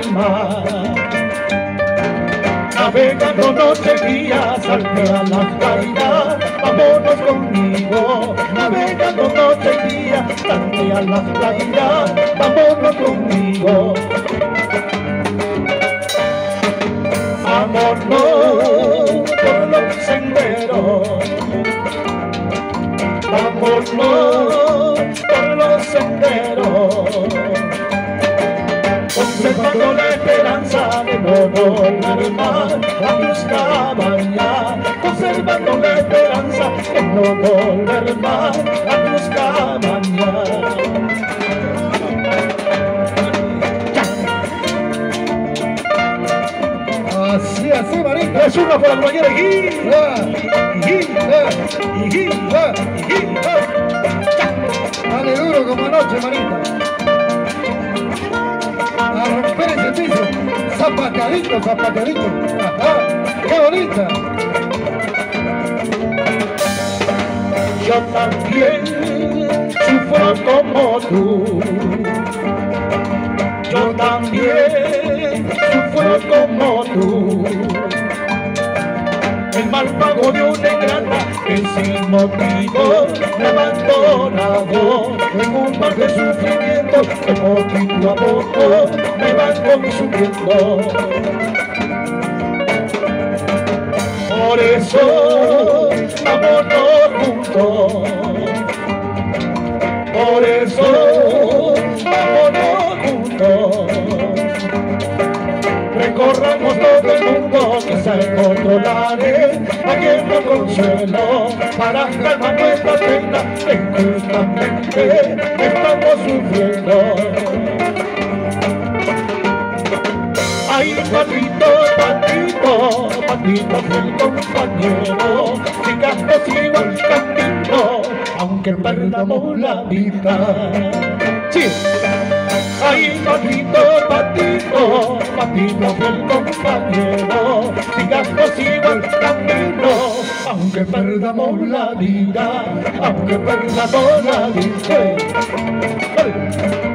el mar. Navegando noche y día, salte a la claridad, vámonos conmigo. Navegando noche y día, salte a la claridad, vámonos conmigo. Vámonos por los senderos, vámonos por los senderos, conservando la esperanza de no volver más a tus cabañas, conservando la esperanza de no volver más a tus cabañas. Así, Marita. Es una por la compañera Dale duro como anoche, Marita. A romper ese piso. Zapateadito, zapateadito. Ajá, qué bonita. Yo también sufro como tú. Yo también sufro como tú. El mal pago de una ingrata que sin motivo me ha abandonado en un mar de sufrimiento que poquito a poco me va consumiendo. Por eso vámonos juntos, por eso vámonos juntos. Recorramos todo el mundo, quizá encontraré aquel consuelo para calmar nuestra pena que injustamente estamos sufriendo. Ay, patito, patito, patito, fiel compañero, sigamos igual camino, aunque perdamos la vida. Sí. Ay, patito, patito, patito, fiel compañero, sigamos igual camino, aunque perdamos la vida, aunque perdamos la vida.